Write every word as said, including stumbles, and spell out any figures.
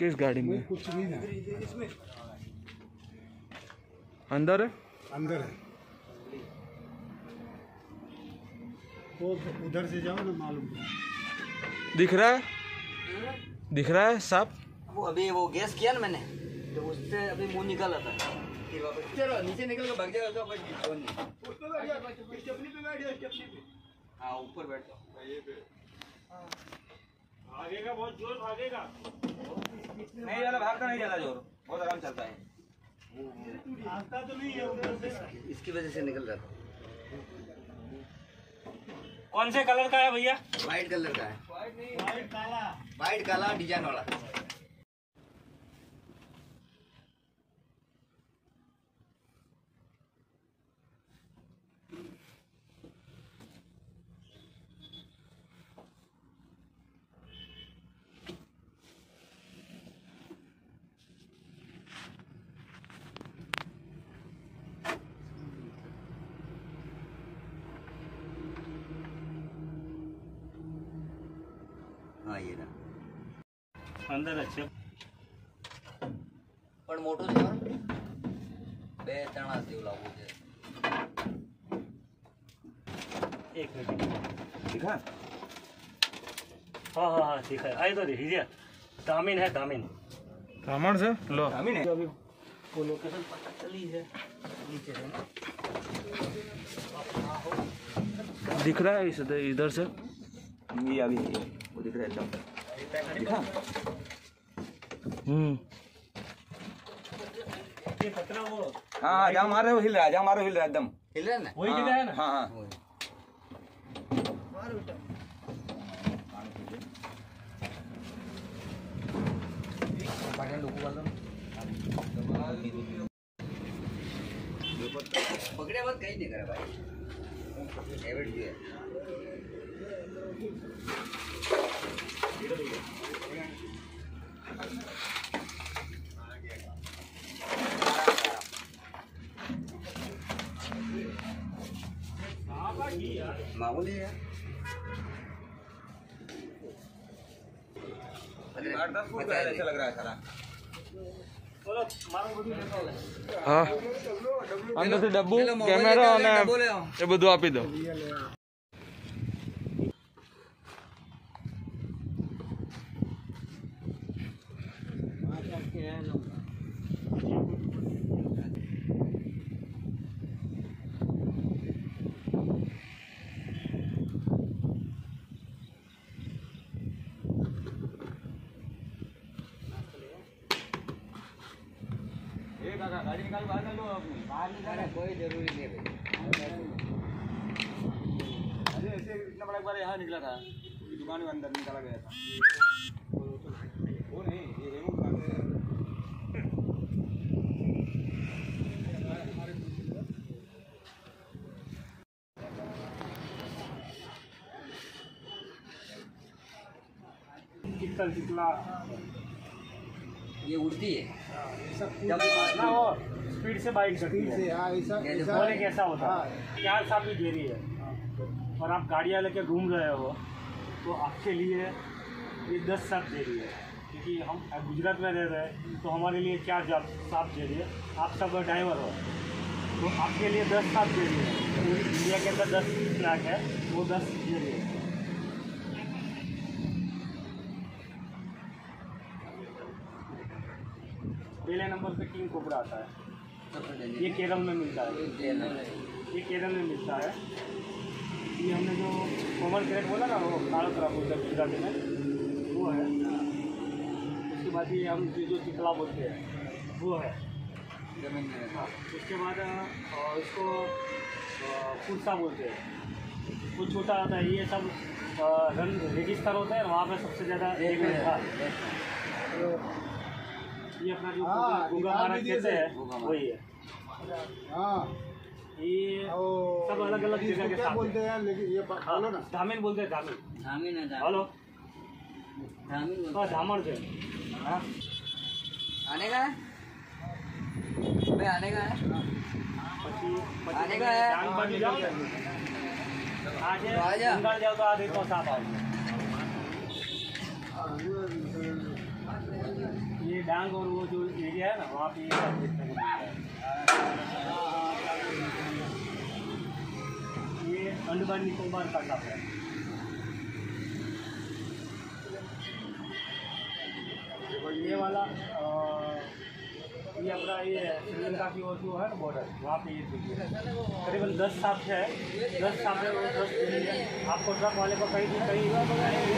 किस गाड़ी में? कुछ नहीं है इसमें। अंदर है? अंदर है। वो उधर से जाओ ना, मालूम दिख रहा है? दिख रहा है साफ? वो अभी वो गैस किया ना मैंने, तो उससे अभी मुंह निकल आता है। फिर वापस चलो नीचे निकल के भाग जाएगा। हाँ ऊपर बैठ जाओ। भागेगा, बहुत जोर भागेगा। नहीं वाला भागता नहीं ज्यादा जोर, बहुत आराम चलता है। भागता तो नहीं है उधर से, इसकी वजह से निकल जाता है। कौन से कलर का है भैया? वाइट कलर का है। वाइट नहीं, वाइट काला। वाइट काला डिजाइन वाला। हाँ ये रहा अंदर अच्छे पण मोटो છે બે ત્રણ હાથ જેવું લાવવું છે। एक मिनट दिखा। हाँ हाँ हाँ दिखा है। आई तो देखिए दामिन है, दामिन सामान से लो। दामिन है। अभी वो लोकेशन पता चली है नीचे है ना, दिख रहा है इस इधर से? ये अभी वो दिख रहा है एकदम दिखा। हम्म ये खतरा वो हाँ जहाँ मार रहे हो हिल रहा है, जहाँ मारो हिल रहा है एकदम हिल रहा है ना, वही जगह है ना। हाँ हाँ पकड़े बात कहीं नहीं करा भाई, एवरेज है। मामूली है। ऐसा लग रहा है सारा। हाँ अंदर से डब्बू कैमरा और ये બધું આપી દો। गाड़ी निकाल बाहर निकाल लो, बाहर निकाल कोई जरूरी नहीं भाई। अरे ऐसे इतना बड़ा एक बार यहाँ निकला था, दुकान में अंदर निकाला गया था। वो नहीं ये रेमू का कितना कितना ये उड़ती है जब ना वो स्पीड से बाइक चलती है, बोले कैसा होता है। चार साल भी दे रही है और आप गाड़ियाँ लेके घूम रहे हो तो आपके लिए ये दस साल दे रही है, क्योंकि हम गुजरात में रह रहे हैं तो हमारे लिए चार साल दे रही है। आप सब ड्राइवर हो तो आपके लिए दस साल दे रही है। पूरी इंडिया के अंदर दस लाख है, वो दस दे रही है। पहले नंबर पे किंग कोबरा आता है, ये केरल में मिलता है। ये केरल में मिलता है। ये हमने जो कॉमन क्रेट बोला ना, वो काला तरह बोलते हैं गुजराती में, वो है। उसके बाद ये हम जो चिकला बोलते हैं वो है। हाँ, उसके बाद इसको फुरसा बोलते हैं, वो छोटा आता है। ये सब रन रेगिस्तान होता है, वहाँ पे सबसे ज़्यादा एक ये अपना जो गुगा महाराज कहते हैं वही है। हाँ ये सब अलग अलग जगह के साथ बोलते हैं, लेकिन ये बोलो ना धामिन बोलते हैं। धामिन धामिन है। हेलो धामिन हाँ धामण से। हाँ आने का है भाई, आने का है, आने का है। आज बंगाल जाओ तो आधे तो साफ आओगे। डांग और वो जो एरिया है ना वहाँ पे ये सब देखने को मिलता है। ये अंडमान निकोबार का टापू है। और ये वाला आ, ये अपना ये श्रीलंका की वो जो है ना बॉर्डर वहाँ पे ये देखिए करीबन दस साल है, दस साल है वो दस आपको ट्रक वाले को कहीं भी कहीं